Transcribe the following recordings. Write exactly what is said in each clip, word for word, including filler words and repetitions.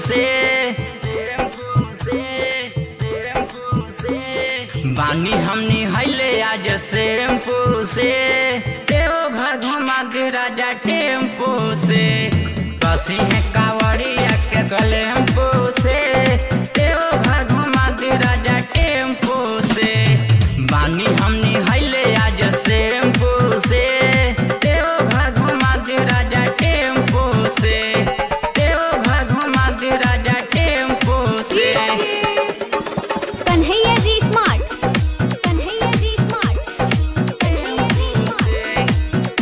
से बानी हमनी हैले आज शैम्पू से देवघर घुमा दे राजा टेम्पू से कसी है कावड़िया के गलेम्पू से देवघर घुमा दे राजा टेम्पू से बानी हमनी हैले आज शैम्पू से देवघर घुमा दे राजा टेम्पू से देवघर घुमा दे राजा टेम्पू से। Kanhaiya ji smart Kanhaiya ji smart Kanhaiya ji smart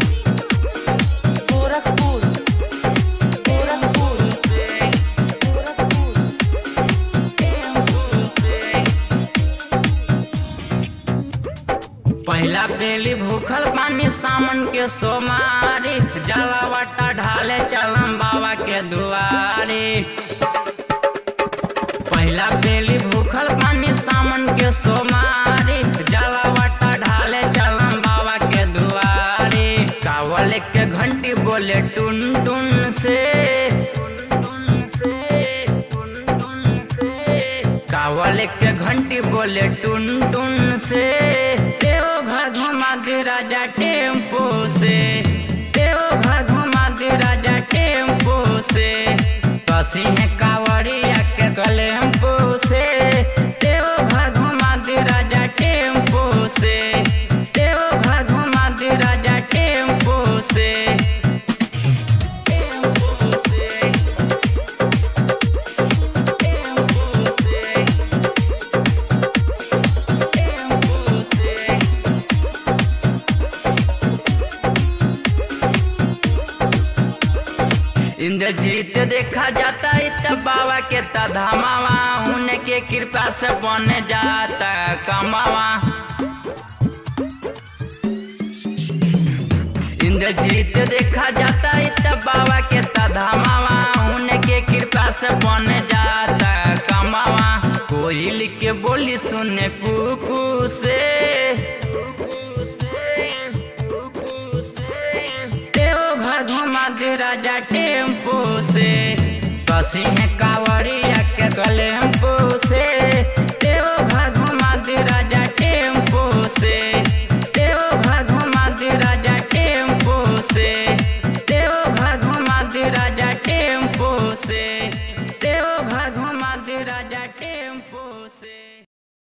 Gorakhpur Gorakhpur से गोरखपुर टेम्पू से पहला बेली भूखल पानी सामन के सोमारी जलावटा ढाले चलम बाबा के दुआरे पहला बेली भूखल पानी सामन के सोमारी जलावटा ढाले चलम बाबा के दुआरे कावल के घंटी बोले टुन टुन से कावल के घंटी बोले टुन टुन से देवघर घुमा दे राजा टेम्पू से देवघर घुमा दे राजा टेम्पू से कसी है कावड़िया के गलेम्पू से देवघर घुमा दे राजा टेम्पू से देवघर घुमा दे राजा टेम्पू से टेम्पू से टेम्पू से टेम्पू से इंद्रजीत देखा जाता इतना बाबा के तधामावा उनके कृपा से बन जाता कमावा इंद्रजीत देखा जाता इतना बाबा के तधामावा उनके कृपा से बन जाता कमावा कोयल के बोली सुने कुकू से देवघर घुमा दे राजा टेम्पू से कसी है कावड़िया के गलेम्पू से देवघर घुमा दे राजा टेम्पू से देवघर घुमा दे राजा टेम्पू से देवघर घुमा दे राजा टेम्पू से देवघर घुमा दे राजा टेम्पू से।